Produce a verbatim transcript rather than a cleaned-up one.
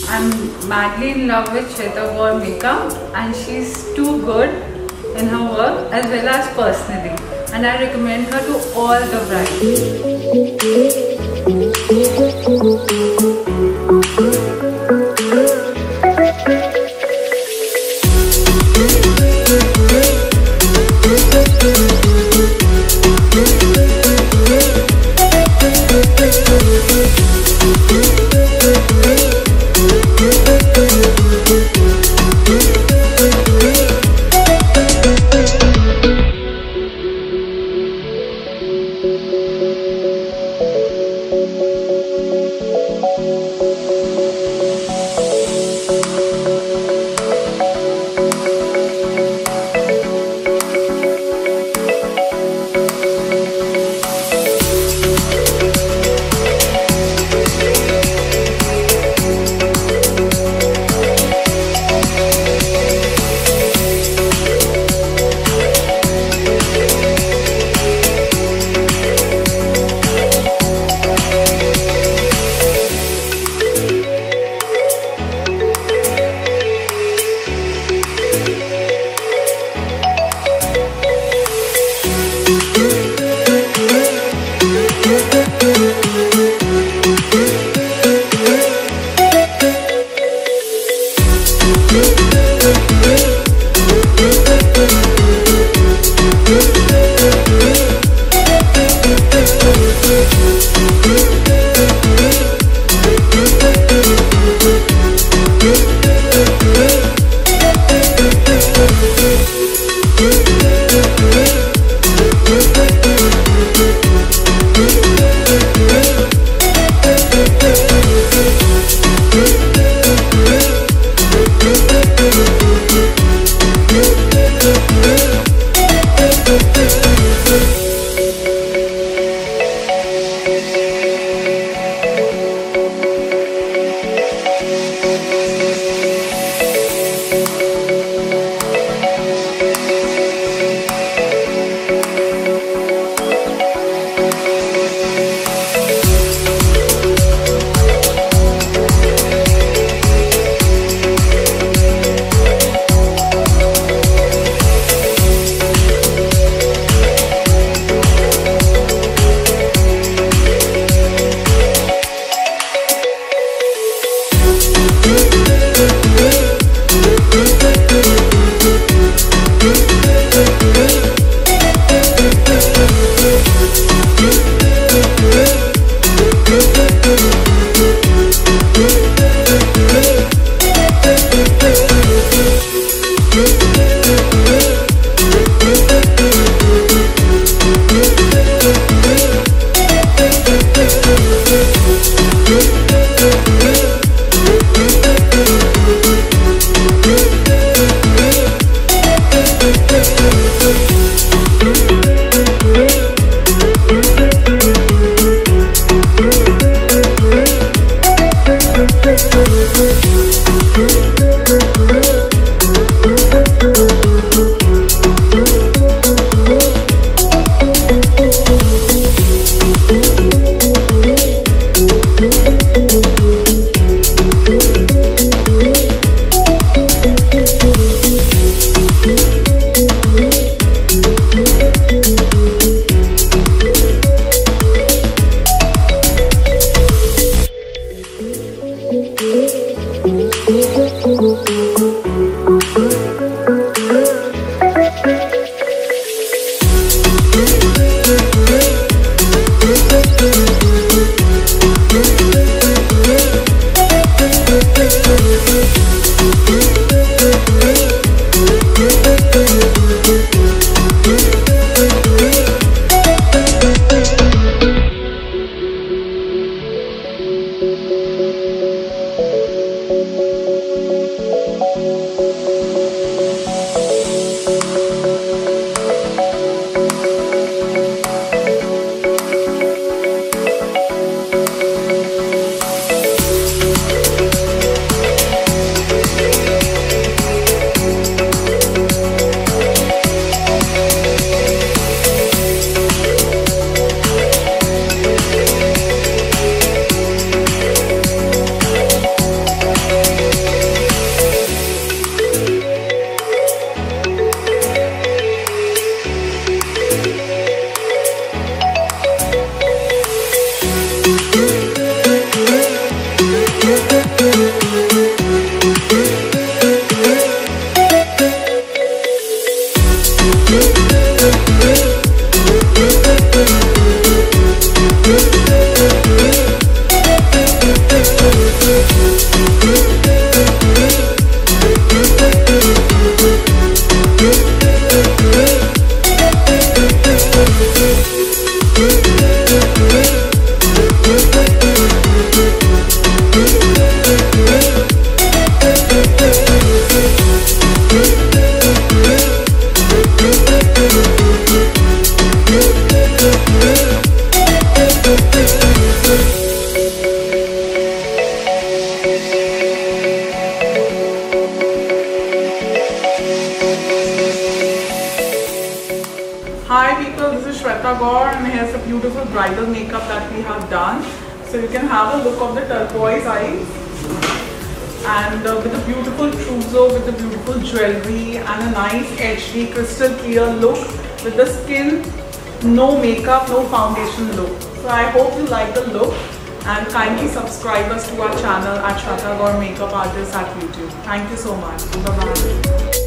I'm madly in love with Shweta Gaur makeup, and she's too good in her work as well as personally, and I recommend her to all the brides. Hi people, this is Shweta Gaur and here's a beautiful bridal makeup that we have done. So you can have a look of the turquoise eyes and uh, with a beautiful trousseau, with the beautiful jewelry and a nice H D crystal clear look with the skin, no makeup, no foundation look. So I hope you like the look and kindly subscribe us to our channel at Shweta Gaur Makeup Artist at YouTube. Thank you so much. Bye bye.